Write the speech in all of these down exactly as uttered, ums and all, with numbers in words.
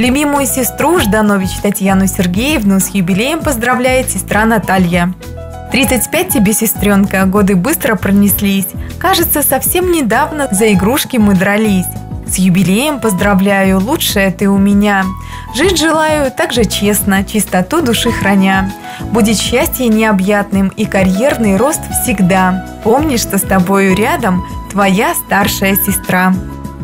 Любимую сестру Жданович Татьяну Сергеевну с юбилеем поздравляет сестра Наталья. тридцать пять тебе, сестренка, годы быстро пронеслись. Кажется, совсем недавно за игрушки мы дрались. С юбилеем поздравляю, лучшая ты у меня. Жить желаю так же честно, чистоту души храня. Будет счастье необъятным и карьерный рост всегда. Помни, что с тобою рядом твоя старшая сестра.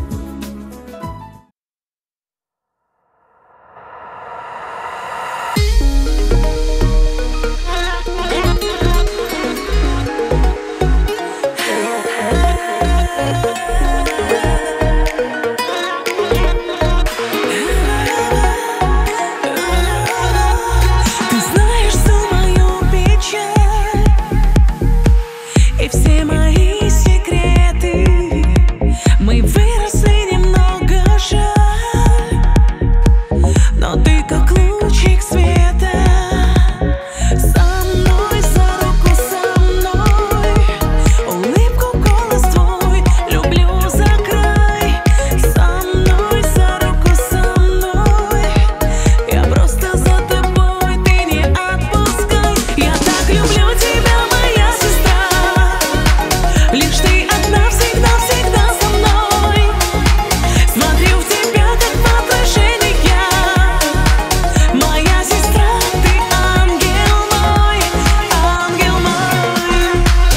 Все мои секреты, мы выросли немного, жаль, но ты как лучик света. Со мной, за руку со мной, улыбку, голос твой, люблю за край. Со мной, за руку со мной, я просто за тобой, ты не отпускай. Я так люблю тебя, моя сестра. Лишь ты одна всегда-всегда со мной. Смотрю в тебя, как в отражение. Моя сестра, ты ангел мой, ангел мой.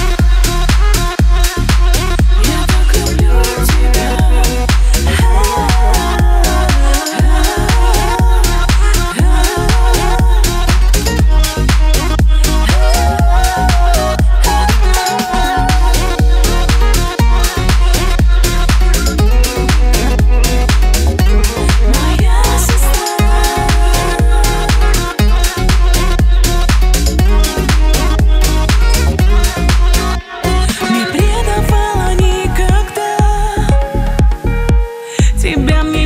Я так люблю тебя. Не предавала никогда, тебя мне